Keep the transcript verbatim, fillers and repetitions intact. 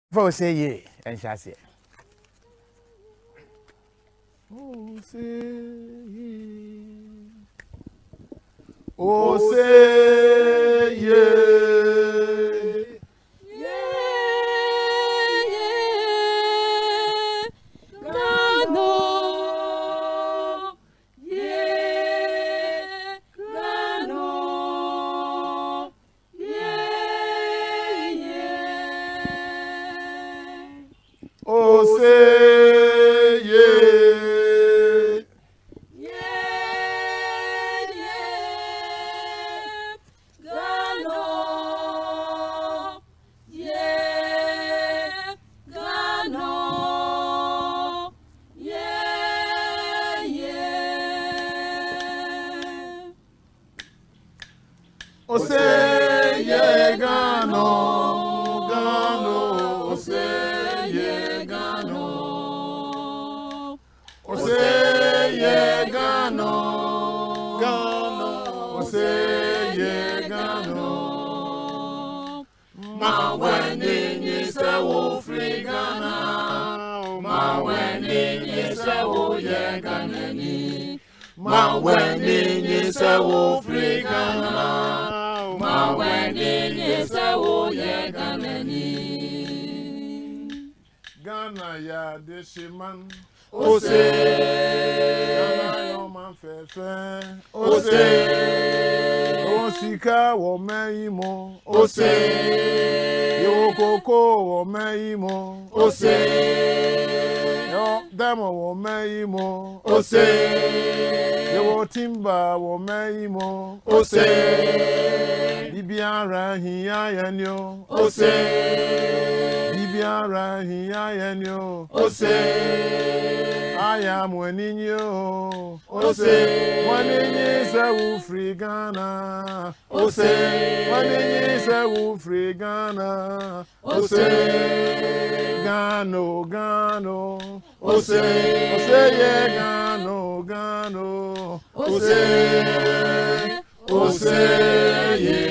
For say ye, and shall say. Oh, say ye. Oh, say ye. Oh, say yeah, yeah, yeah, Gano, yeah, Gano, yeah, yeah. oh, say yeah, Gano, Gano, oh, say yeah, Gano. Say yeah, Gano, Gano, say yeah, Gano. Ma when you say wo free Ghana, ma when you say wo yeah Ghanani, ma when you say wo free Ghana, ma when you say wo yeah Ghanani. Ghana ya deshiman. Ose, Ghana yo man fefe. Ose, Osika wo meimo. Ose, yo koko wo meimo. Ose, yo demo wo meimo. Ose, yo timba wo meimo. Ose, bibiara hiya yanyo. Ose, bibiara hiya yanyo. Ose. I am winning you. Ose, winning is a wolf free Ghana. Ose, winning is a wolf free Ghana. Ose, Gano, Gano. Ose, Ose, yeah, Gano, Gano. Ose, Ose, yeah.